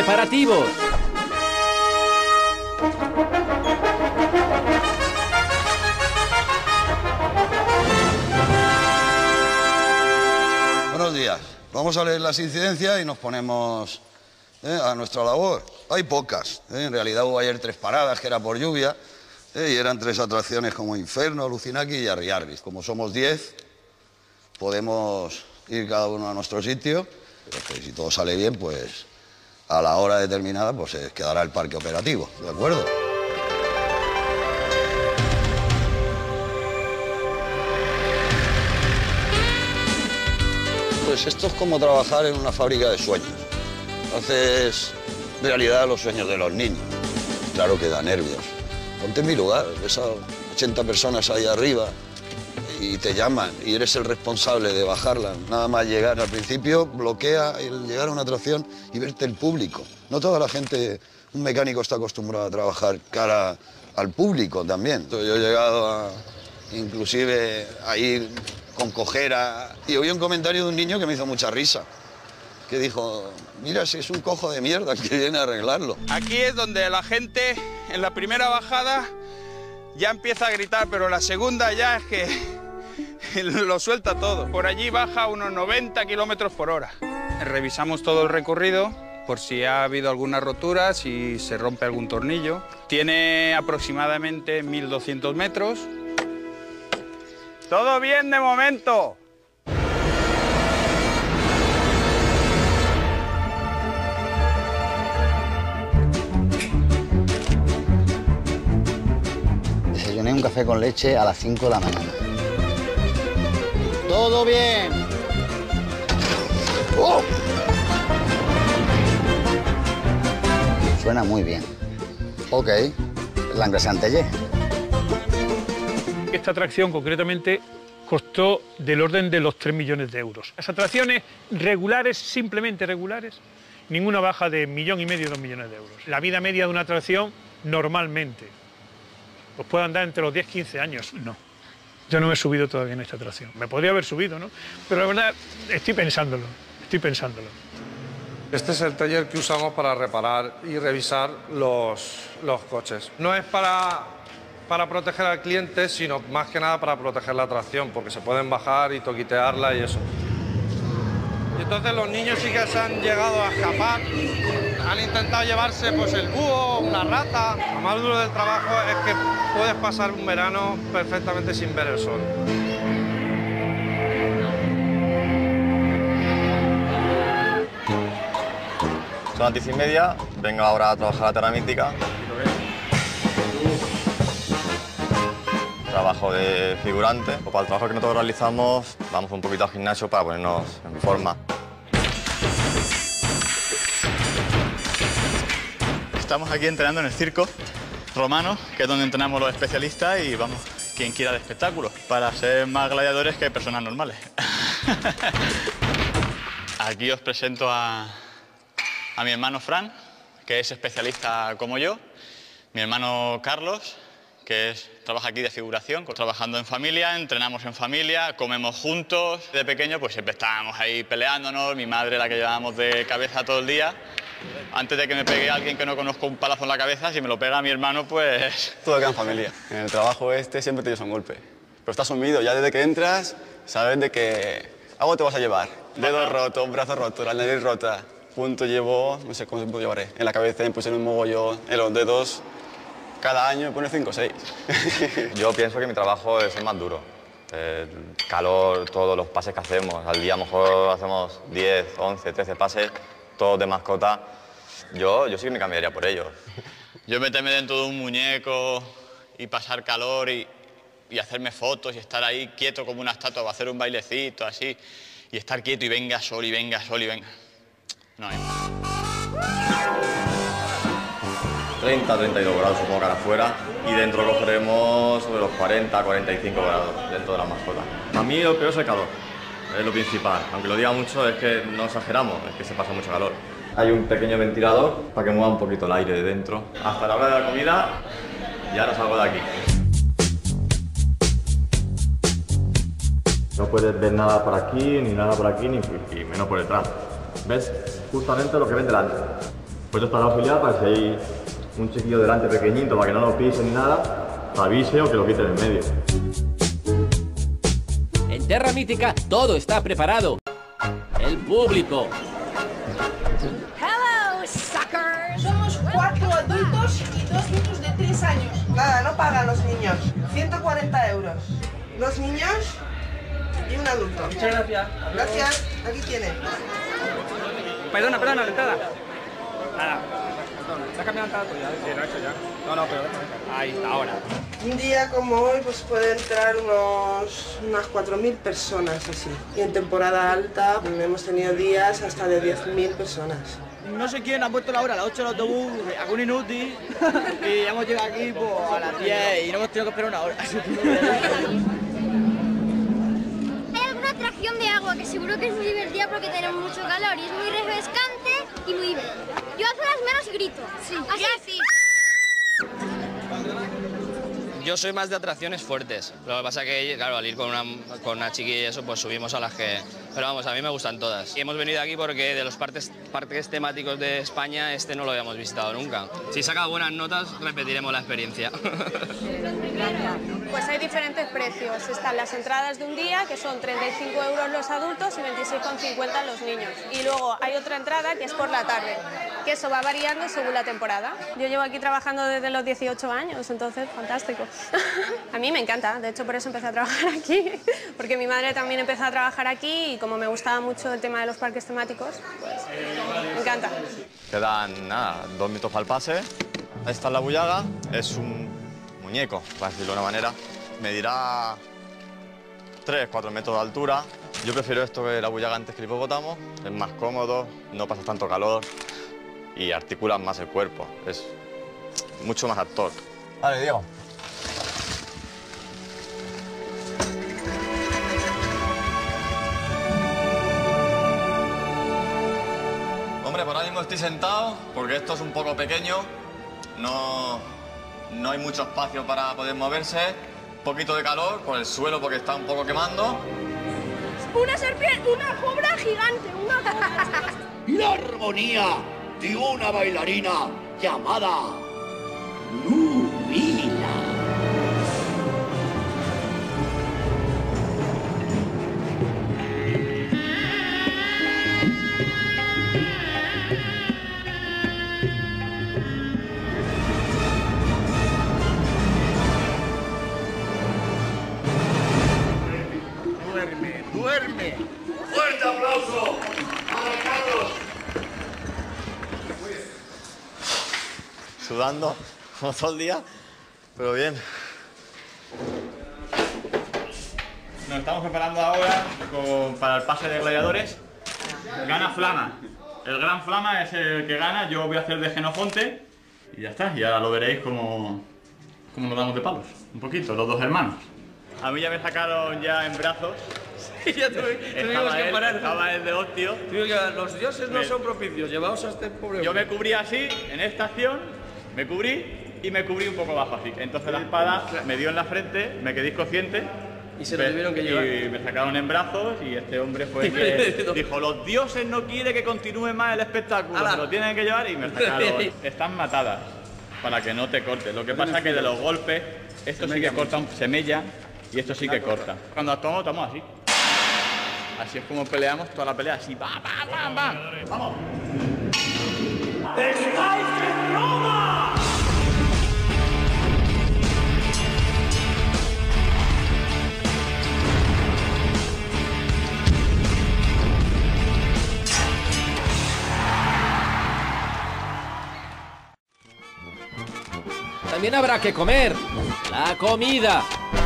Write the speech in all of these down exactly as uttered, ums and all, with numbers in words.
Preparativos. Buenos días. Vamos a leer las incidencias y nos ponemos eh, a nuestra labor. Hay pocas. Eh. En realidad hubo ayer tres paradas, que era por lluvia, eh, y eran tres atracciones como Inferno, Lucinaki y Arriarbis. Como somos diez, podemos ir cada uno a nuestro sitio, pero que si todo sale bien, pues a la hora determinada pues se quedará el parque operativo, ¿de acuerdo? Pues esto es como trabajar en una fábrica de sueños. Haces realidad los sueños de los niños. Claro que da nervios. Ponte en mi lugar, ves a ochenta personas ahí arriba y te llaman y eres el responsable de bajarla. Nada más llegar al principio, bloquea el llegar a una atracción y verte el público. No toda la gente, un mecánico está acostumbrado a trabajar cara al público también. Yo he llegado a, inclusive a ir con cojera y oí un comentario de un niño que me hizo mucha risa, que dijo, mira, si es un cojo de mierda que viene a arreglarlo. Aquí es donde la gente en la primera bajada ya empieza a gritar, pero la segunda ya es que lo suelta todo. Por allí baja a unos noventa kilómetros por hora. Revisamos todo el recorrido por si ha habido alguna rotura, si se rompe algún tornillo. Tiene aproximadamente mil doscientos metros. Todo bien de momento. Desayuné un café con leche a las cinco de la mañana. ¡Todo bien! ¡Oh! Suena muy bien. Ok, l'engresé Antellé. Esta atracción concretamente costó del orden de los tres millones de euros. Las atracciones regulares, simplemente regulares, ninguna baja de millón y medio, dos millones de euros. La vida media de una atracción, normalmente, pues puede andar entre los diez y quince años. No, yo no me he subido todavía en esta atracción. Me podría haber subido, ¿no? Pero la verdad, estoy pensándolo, estoy pensándolo. Este es el taller que usamos para reparar y revisar los, los coches. No es para, para proteger al cliente, sino más que nada para proteger la atracción, porque se pueden bajar y toquitearla y eso. Y entonces los niños sí que se han llegado a escapar, han intentado llevarse pues el búho, una rata. Lo más duro del trabajo es que puedes pasar un verano perfectamente sin ver el sol. Son las diez y media, vengo ahora a trabajar a la Terra Mítica. Trabajo de figurante. Para el trabajo que nosotros realizamos, vamos un poquito al gimnasio para ponernos en forma. Estamos aquí entrenando en el circo romano, que es donde entrenamos los especialistas y vamos, quien quiera de espectáculos, para ser más gladiadores que personas normales. Aquí os presento a, a mi hermano Fran, que es especialista como yo, mi hermano Carlos, que es, trabaja aquí de figuración, trabajando en familia, entrenamos en familia, comemos juntos. De pequeño pues siempre estábamos ahí peleándonos, mi madre la que llevábamos de cabeza todo el día. Antes de que me pegue alguien que no conozco un palazo en la cabeza, si me lo pega mi hermano, pues... Todo queda en familia. En el trabajo este siempre te llevas un golpe. Pero estás sumido, ya desde que entras, sabes de que algo te vas a llevar. Dedo roto, un brazo roto, la nariz rota. Punto llevo, no sé cuánto llevaré. En la cabeza me pusieron un mogollón, en los dedos. Cada año me pone cinco o seis. Yo pienso que mi trabajo es el más duro. El calor, todos los pases que hacemos. Al día a lo mejor hacemos diez, once, trece pases, todos de mascota. Yo, yo sí que me cambiaría por ellos. Yo meterme dentro de un muñeco y pasar calor y, y hacerme fotos y estar ahí quieto como una estatua o hacer un bailecito así y estar quieto y venga sol y venga sol y venga. No hay más. treinta, treinta y dos grados supongo que afuera y dentro cogeremos sobre los cuarenta, cuarenta y cinco grados dentro de la mascota. A mí lo peor es el calor, es lo principal. Aunque lo diga mucho es que no exageramos, es que se pasa mucho calor. Hay un pequeño ventilador para que mueva un poquito el aire de dentro. Hasta la hora de la comida y ahora salgo de aquí. No puedes ver nada por aquí, ni nada por aquí, ni y menos por detrás. ¿Ves? Justamente lo que ven delante. Pues está el auxiliar para que si hay un chiquillo delante pequeñito para que no lo pisen ni nada, avise o que lo quiten en medio. En Terra Mítica todo está preparado. El público. Hello, suckers. Somos cuatro adultos y dos niños de tres años. Nada, no pagan los niños. ciento cuarenta euros. Los niños y un adulto. Muchas gracias. Gracias. Aquí tiene. Perdona, perdona, la entrada. Nada. ¿Te has cambiado la entrada tuya? Sí, lo he hecho ya. No, no, pero ahí está, ahora. Un día como hoy pues puede entrar unos, unas cuatro mil personas así. Y en temporada alta hemos tenido días hasta de diez mil personas. No sé quién ha puesto la hora, a las ocho del autobús, algún inútil, y hemos llegado aquí pues, a las diez y no hemos tenido que esperar una hora. Hay alguna atracción de agua que seguro que es muy divertida porque tenemos mucho calor y es muy refrescante y muy divertida. Yo hace las menos grito. Sí, así. así. Yo soy más de atracciones fuertes, lo que pasa que, claro, al ir con una, con una chiquilla y eso, pues subimos a las que... Pero vamos, a mí me gustan todas. Y hemos venido aquí porque de los parques, parques temáticos de España, este no lo habíamos visitado nunca. Si saca buenas notas, repetiremos la experiencia. Pues hay diferentes precios. Están las entradas de un día, que son treinta y cinco euros los adultos y veintiséis con cincuenta los niños. Y luego hay otra entrada que es por la tarde, que eso va variando según la temporada. Yo llevo aquí trabajando desde los dieciocho años, entonces fantástico. A mí me encanta, de hecho por eso empecé a trabajar aquí, porque mi madre también empezó a trabajar aquí y como me gustaba mucho el tema de los parques temáticos, pues me encanta. Quedan, nada, dos minutos para el pase. Esta es la bullaga, es un muñeco, para decirlo de una manera. Medirá tres, cuatro metros de altura. Yo prefiero esto que la bullaga antes que el hipopótamo, es más cómodo, no pasas tanto calor y articulas más el cuerpo, es mucho más actor. Vale, Diego. Hombre, por ahora mismo estoy sentado porque esto es un poco pequeño, no, no hay mucho espacio para poder moverse, un poquito de calor por el suelo porque está un poco quemando. Una serpiente, una cobra gigante, una cobra. La armonía de una bailarina llamada Nubila. Duerme, duerme. ¡Fuerte aplauso para Carlos! Sudando como todo el día, pero bien. Nos estamos preparando ahora con, para el pase de gladiadores. Gana Flama. El gran Flama es el que gana, yo voy a hacer de Genofonte y ya está. Y ahora lo veréis como, como nos damos de palos. Un poquito, los dos hermanos. A mí ya me sacaron ya en brazos. Sí, ya tuve, tuvimos que él, parar. Estaba el de hostio. Los dioses no son propicios, llevaos a este pobre. Yo me cubrí así, en esta acción, me cubrí y me cubrí un poco bajo así. Entonces la espada me dio en la frente, me quedé inconsciente. Y se lo tuvieron que llevar. Y me sacaron en brazos y este hombre fue el que dijo, los dioses no quieren que continúe más el espectáculo, ¡Hala! Se lo tienen que llevar y me sacaron. Están matadas para que no te cortes. Lo que pasa es que de los golpes, esto sí que corta, se mella y esto sí que corta. Cuando actuamos, estamos así. Así es como peleamos toda la pelea, así, ¡pam, pam, pam, pam! ¡Vamos! ¡Estáis en Roma! También habrá que comer. La comida.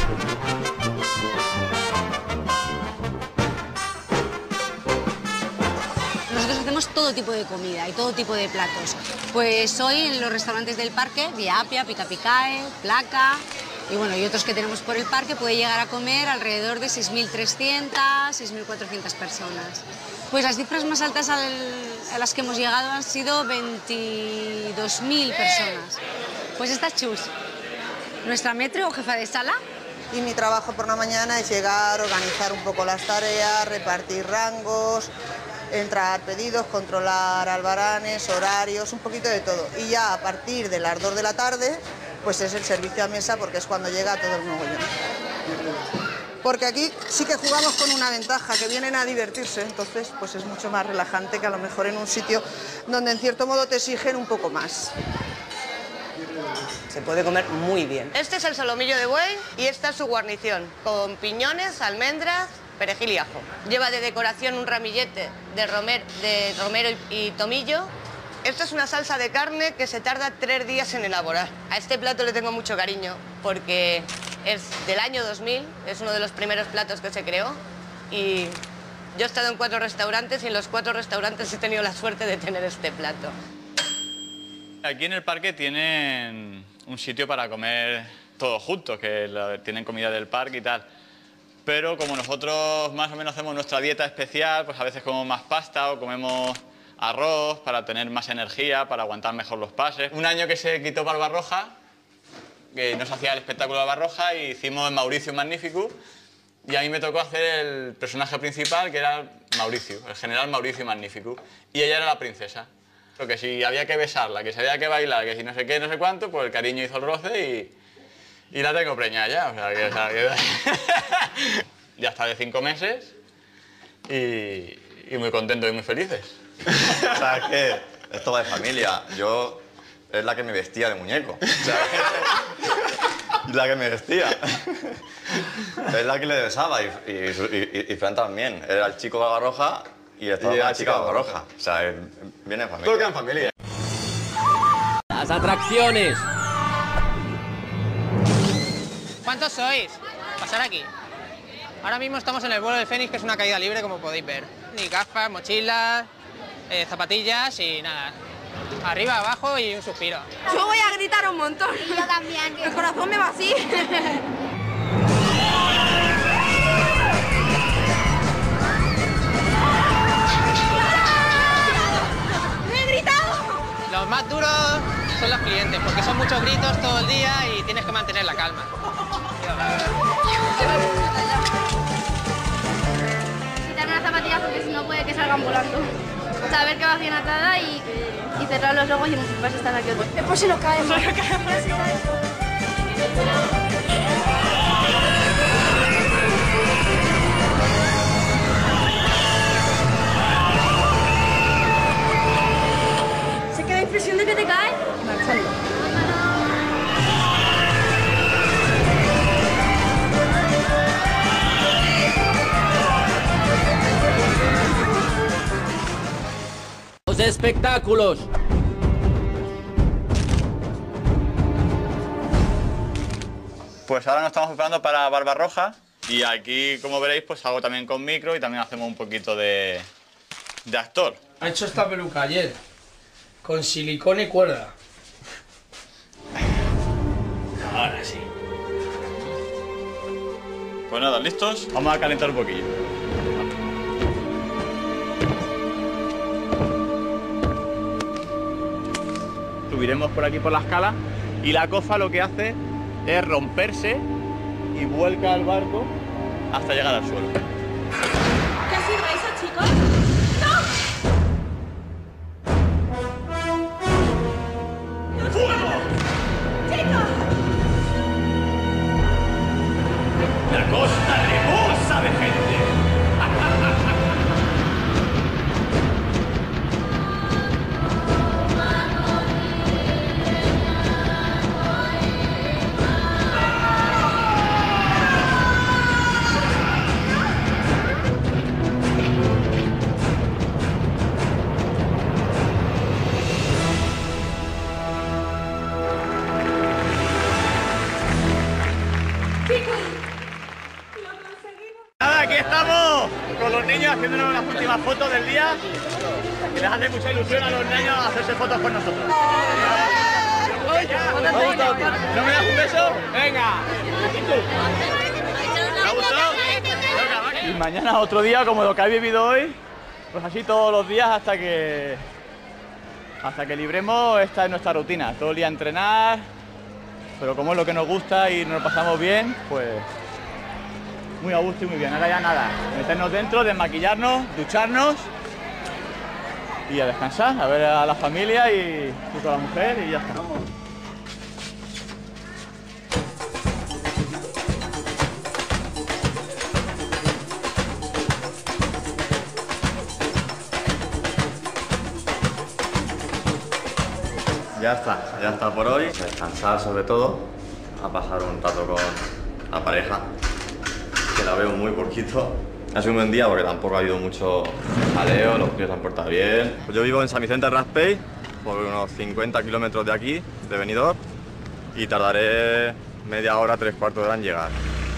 Nosotros hacemos todo tipo de comida y todo tipo de platos. Pues hoy en los restaurantes del parque, Via Appia, Pica Picae, Placa y bueno, y otros que tenemos por el parque, puede llegar a comer alrededor de seis mil trescientas, seis mil cuatrocientas personas. Pues las cifras más altas al, a las que hemos llegado han sido veintidós mil personas. Pues esta es Chus, nuestra maître o jefa de sala. Y mi trabajo por la mañana es llegar, organizar un poco las tareas, repartir rangos, entrar pedidos, controlar albaranes, horarios, un poquito de todo. Y ya a partir de las dos de la tarde, pues es el servicio a mesa, porque es cuando llega todo el mogollón. Porque aquí sí que jugamos con una ventaja, que vienen a divertirse, entonces pues es mucho más relajante que a lo mejor en un sitio donde en cierto modo te exigen un poco más. Se puede comer muy bien. Este es el solomillo de buey y esta es su guarnición, con piñones, almendras, perejil y ajo. Lleva de decoración un ramillete de, romer, de romero y, y tomillo. Esta es una salsa de carne que se tarda tres días en elaborar. A este plato le tengo mucho cariño porque es del año dos mil, es uno de los primeros platos que se creó y yo he estado en cuatro restaurantes y en los cuatro restaurantes he tenido la suerte de tener este plato. Aquí en el parque tienen un sitio para comer todos juntos, que la, tienen comida del parque y tal. Pero como nosotros más o menos hacemos nuestra dieta especial, pues a veces comemos más pasta o comemos arroz para tener más energía, para aguantar mejor los pases. Un año que se quitó Barbarroja, que no se hacía el espectáculo de Barbarroja, y hicimos Mauricio Magnificus, y a mí me tocó hacer el personaje principal, que era Mauricio, el general Mauricio Magnificus, y ella era la princesa. Que si había que besarla, que si había que bailar, que si no sé qué, no sé cuánto, pues el cariño hizo el roce y, y la tengo preñada ya. O sea, que, o sea, que... ya está de cinco meses y, y muy contentos y muy felices. O sea, es que esto va de familia. Yo es la que me vestía de muñeco. O sea, es la que me vestía. Es la que le besaba y, y, y, y Fran también. Era el chico Barbarroja y estaba la chica Barbarroja. O sea, viene en familia. Todo queda en familia. Las atracciones. ¿Cuántos sois? Pasar aquí. Ahora mismo estamos en el vuelo del Fénix, que es una caída libre, como podéis ver. Ni gafas, mochilas, eh, zapatillas y nada. Arriba, abajo y un suspiro. Yo voy a gritar un montón. Y yo también. El corazón me va así. ¡Me he gritado! Los más duros son los clientes, porque son muchos gritos todo el día y tienes que mantener la calma. Quitarme las zapatillas porque si no puede que salgan volando. Saber que vas bien atada y, y cerrar los ojos y vas a estar aquí. Después se lo caemos. Se lo caemos. ¿Se queda impresión de que te caes? Marchando. Los espectáculos. Pues ahora nos estamos preparando para Barbarroja y aquí, como veréis, pues hago también con micro y también hacemos un poquito de, de actor. Ha hecho esta peluca ayer, con silicona y cuerda. Ahora sí. Pues nada, ¿listos? Vamos a calentar un poquillo. Subiremos por aquí por la escala y la cofa lo que hace es romperse y vuelca el barco hasta llegar al suelo. ¿Qué ha sido eso, chicos? ¡No! ¡Fuego! ¡Chicos! La costa rebosa de gente. Nada, aquí estamos con los niños haciéndonos las últimas fotos del día y les hace mucha ilusión a los niños hacerse fotos con nosotros. ¿No me das un beso? Venga. ¿Y tú? ¿Te ha gustado? Y mañana otro día como lo que habéis vivido hoy, pues así todos los días hasta que hasta que libremos. Esta es nuestra rutina, todo el día entrenar, pero como es lo que nos gusta y nos lo pasamos bien, pues muy a gusto y muy bien. Ahora ya nada, meternos dentro, desmaquillarnos, ducharnos y a descansar, a ver a la familia y, y con la mujer y ya está. Ya está, ya está por hoy. Descansar sobre todo, a pasar un rato con la pareja, que la veo muy poquito. Ha sido un buen día porque tampoco ha habido mucho jaleo, los críos se han portado bien. Pues yo vivo en San Vicente Raspey, por unos cincuenta kilómetros de aquí, de Benidorm, y tardaré media hora, tres cuartos de hora en llegar.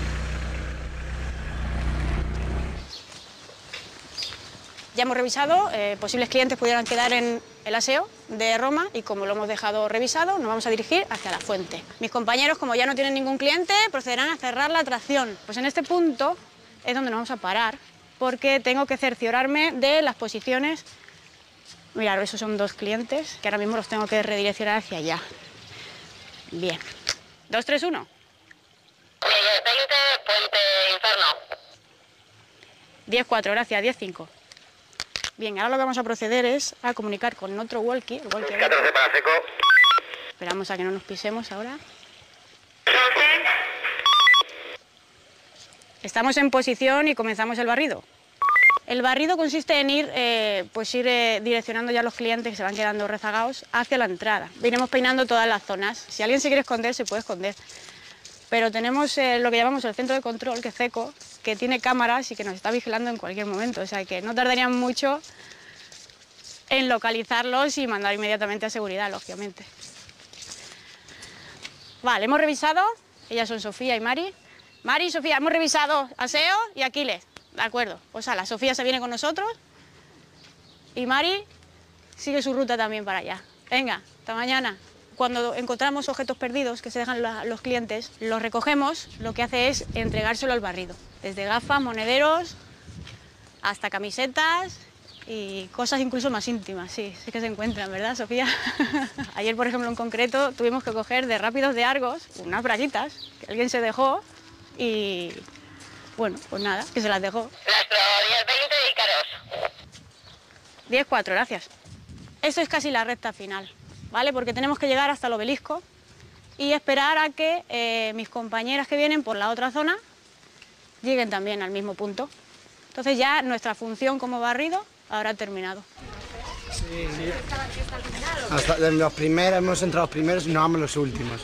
Ya hemos revisado, eh, posibles clientes pudieran quedar en el aseo de Roma y como lo hemos dejado revisado, nos vamos a dirigir hacia la fuente. Mis compañeros, como ya no tienen ningún cliente, procederán a cerrar la atracción. Pues en este punto es donde nos vamos a parar, porque tengo que cerciorarme de las posiciones. Mirad, esos son dos clientes, que ahora mismo los tengo que redireccionar hacia allá. Bien. dos, tres, uno. veinte, Puente Inferno. diez cuatro, gracias, diez cinco. Bien, ahora lo que vamos a proceder es a comunicar con otro walkie. El walkie catorce para seco. Esperamos a que no nos pisemos ahora. Estamos en posición y comenzamos el barrido. El barrido consiste en ir, eh, pues ir eh, direccionando ya a los clientes que se van quedando rezagados hacia la entrada. Iremos peinando todas las zonas. Si alguien se quiere esconder, se puede esconder. Pero tenemos eh, lo que llamamos el centro de control, que es CECO, que tiene cámaras y que nos está vigilando en cualquier momento. O sea que no tardarían mucho en localizarlos y mandar inmediatamente a seguridad, lógicamente. Vale, hemos revisado. Ellas son Sofía y Mari. Mari y Sofía, hemos revisado aseo y Aquiles. De acuerdo. O sea, la Sofía se viene con nosotros y Mari sigue su ruta también para allá. Venga, hasta mañana. Cuando encontramos objetos perdidos que se dejan los clientes, los recogemos, lo que hace es entregárselo al barrido. Desde gafas, monederos, hasta camisetas y cosas incluso más íntimas. Sí, sí que se encuentran, ¿verdad, Sofía? Ayer, por ejemplo, en concreto, tuvimos que coger de Rápidos de Argos unas braguitas que alguien se dejó y, bueno, pues nada, que se las dejó. Nuestro diez veinte de Icaros. diez cuatro, gracias. Esto es casi la recta final, ¿vale? Porque tenemos que llegar hasta el obelisco y esperar a que eh, mis compañeras que vienen por la otra zona lleguen también al mismo punto. Entonces ya nuestra función como barrido habrá terminado. Sí, sí. Hasta los primeros, hemos entrado los primeros y no vamos los últimos.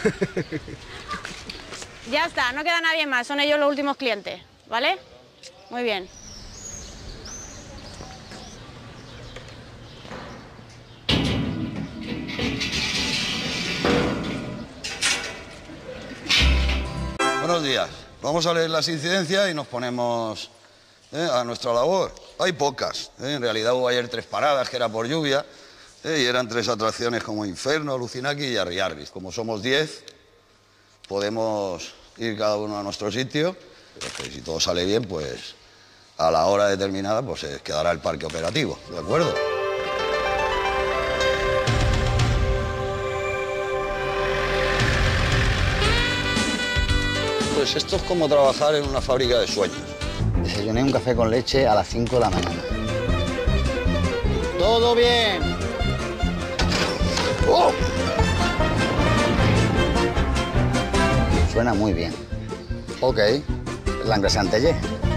Ya está, no queda nadie más, son ellos los últimos clientes, ¿vale? Muy bien. Buenos días. Vamos a leer las incidencias y nos ponemos eh, a nuestra labor. Hay pocas. Eh. En realidad hubo ayer tres paradas, que era por lluvia, eh, y eran tres atracciones como Inferno, Lucinaki y Arriarris. Como somos diez, podemos ir cada uno a nuestro sitio. Pero que si todo sale bien, pues a la hora determinada pues se quedará el parque operativo. ¿De acuerdo? Pues esto es como trabajar en una fábrica de sueños. Desayuné un café con leche a las cinco de la mañana. ¡Todo bien! ¡Oh! Suena muy bien. Ok, Langres Antellé.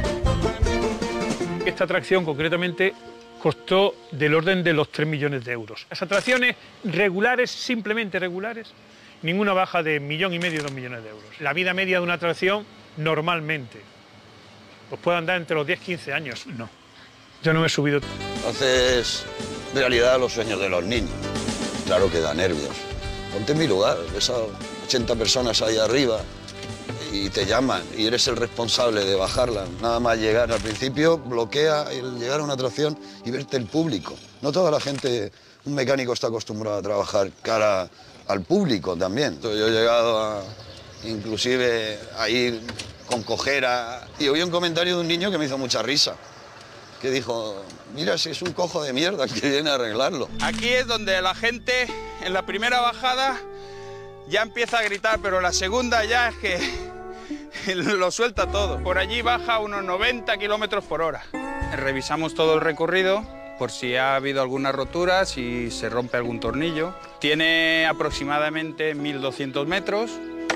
Esta atracción concretamente costó del orden de los tres millones de euros. Las atracciones regulares, simplemente regulares, ninguna baja de millón y medio, dos millones de euros. La vida media de una atracción, normalmente, pues puede andar entre los diez y quince años. No, yo no me he subido. Haces realidad los sueños de los niños. Claro que da nervios. Ponte en mi lugar, ves a ochenta personas ahí arriba y te llaman y eres el responsable de bajarla. Nada más llegar al principio, bloquea el llegar a una atracción y verte el público. No toda la gente, un mecánico está acostumbrado a trabajar cara al público también. Yo he llegado a, inclusive a ir con cojera y oí un comentario de un niño que me hizo mucha risa, que dijo, mira si es un cojo de mierda que viene a arreglarlo. Aquí es donde la gente en la primera bajada ya empieza a gritar, pero la segunda ya es que lo suelta todo. Por allí baja unos noventa kilómetros por hora. Revisamos todo el recorrido por si ha habido alguna rotura, si se rompe algún tornillo. Tiene aproximadamente mil doscientos metros.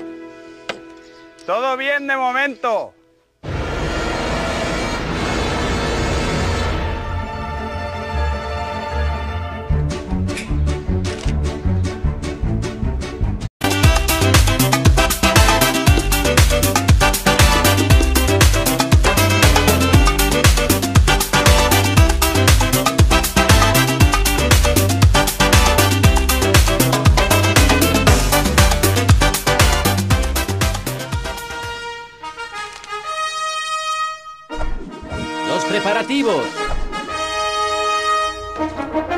¡Todo bien de momento! Los preparativos.